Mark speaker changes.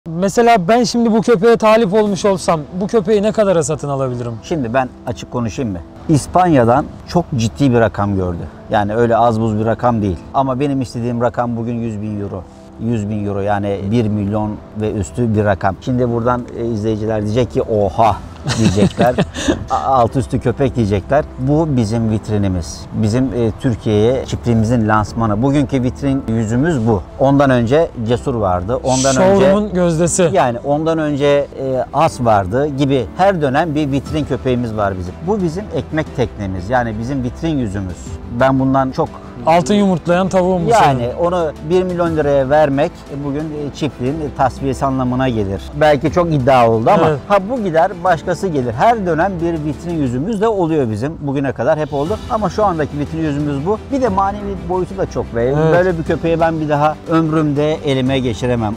Speaker 1: Mesela ben şimdi bu köpeğe talip olmuş olsam bu köpeği ne kadara satın alabilirim?
Speaker 2: Şimdi ben açık konuşayım mı? İspanya'dan çok ciddi bir rakam gördü. Yani öyle az buz bir rakam değil. Ama benim istediğim rakam bugün 100.000 euro. 100.000 euro yani 1 milyon ve üstü bir rakam. Şimdi buradan izleyiciler diyecek ki oha diyecekler. Alt üstü köpek diyecekler. Bu bizim vitrinimiz. Bizim Türkiye'ye çiftliğimizin lansmanı. Bugünkü vitrin yüzümüz bu. Ondan önce Cesur vardı. Ondan
Speaker 1: Showroom'un
Speaker 2: önce
Speaker 1: gözdesi.
Speaker 2: yani ondan önce As vardı gibi her dönem bir vitrin köpeğimiz var bizim. Bu bizim ekmek teknemiz. Yani bizim vitrin yüzümüz. Ben bundan çok
Speaker 1: Altın yumurtlayan tavuğum bu
Speaker 2: yani
Speaker 1: senin.
Speaker 2: onu 1 milyon liraya vermek bugün çiftliğin tasfiyesi anlamına gelir. Belki çok iddia oldu ama
Speaker 1: Evet.
Speaker 2: bu gider başkası gelir. Her dönem bir vitrin yüzümüz de oluyor bizim. Bugüne kadar hep oldu ama şu andaki vitrin yüzümüz bu. Bir de manevi boyutu da çok. Ve
Speaker 1: Evet.
Speaker 2: böyle bir köpeği ben bir daha ömrümde elime geçiremem.